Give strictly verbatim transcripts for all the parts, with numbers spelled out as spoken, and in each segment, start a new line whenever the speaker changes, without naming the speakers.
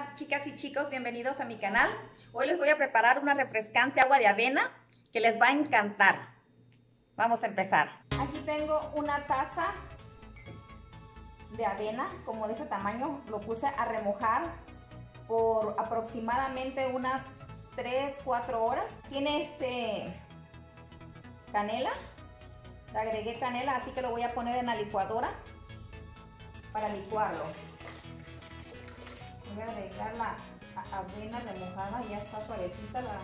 Hola chicas y chicos, bienvenidos a mi canal. Hoy les voy a preparar una refrescante agua de avena que les va a encantar. Vamos a empezar. Aquí tengo una taza de avena, como de ese tamaño. Lo puse a remojar por aproximadamente unas tres cuatro horas. Tiene este canela. Le agregué canela, así que lo voy a poner en la licuadora para licuarlo. Voy a agregar la avena remojada, ya está suavecita la...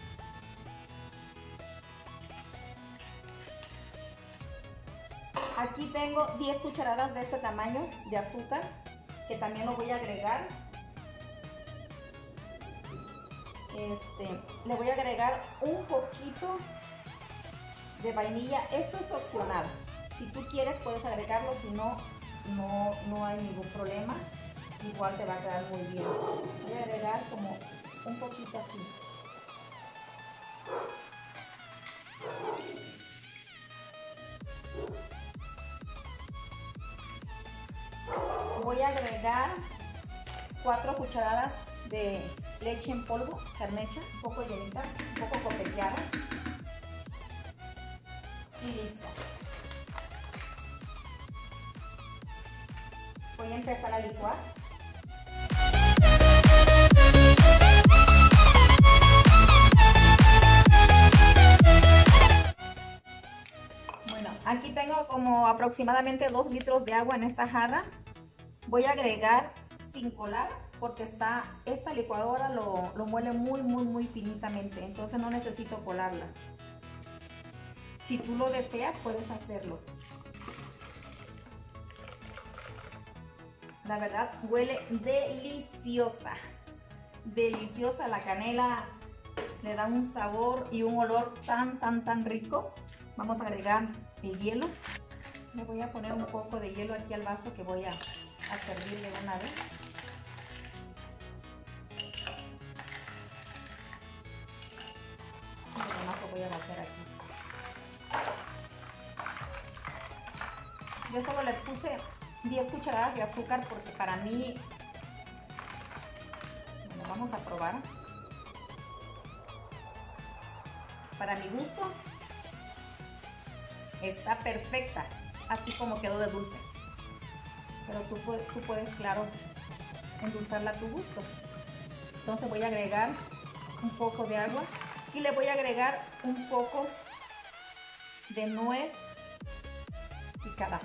Aquí tengo diez cucharadas de este tamaño de azúcar, que también lo voy a agregar. Este, le voy a agregar un poquito de vainilla. Esto es opcional. Si tú quieres puedes agregarlo, si no, no, no hay ningún problema. Igual te va a quedar muy bien. Voy a agregar como un poquito así. Voy a agregar cuatro cucharadas de leche en polvo, carnecha, un poco llenitas, un poco copeteadas. Y listo. Voy a empezar a licuar. Bueno, aquí tengo como aproximadamente dos litros de agua en esta jarra. Voy a agregar sin colar porque está, esta licuadora lo, lo muele muy muy muy finitamente, entonces no necesito colarla. Si tú lo deseas puedes hacerlo. La verdad huele deliciosa, deliciosa. La canela le da un sabor y un olor tan tan tan rico. Vamos a agregar el hielo. Le voy a poner un poco de hielo aquí al vaso que voy a, a servir de una vez. Y además lo voy a vaciar aquí. Yo solo le puse diez cucharadas de azúcar porque para mí, bueno, vamos a probar. Para mi gusto está perfecta, así como quedó de dulce. Pero tú puedes, tú puedes, claro, endulzarla a tu gusto. Entonces voy a agregar un poco de agua y le voy a agregar un poco de nuez picada.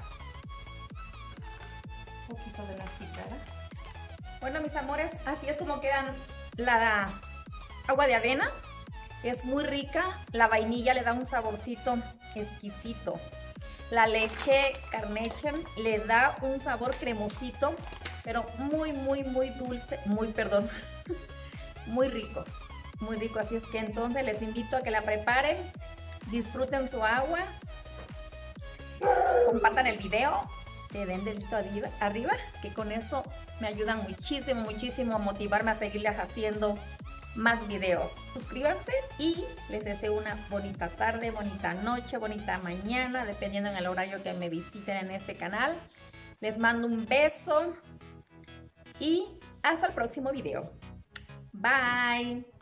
Un poquito de nuez picada. Bueno, mis amores, así es como quedan la agua de avena. Es muy rica, la vainilla le da un saborcito exquisito. La leche carnecha le da un sabor cremosito, pero muy, muy, muy dulce, muy, perdón, muy rico, muy rico. Así es que entonces les invito a que la preparen, disfruten su agua, compartan el video, le den dedito arriba, que con eso me ayudan muchísimo, muchísimo a motivarme a seguirles haciendo más videos. Suscríbanse y les deseo una bonita tarde, bonita noche, bonita mañana, dependiendo en el horario que me visiten en este canal. Les mando un beso y hasta el próximo video. Bye.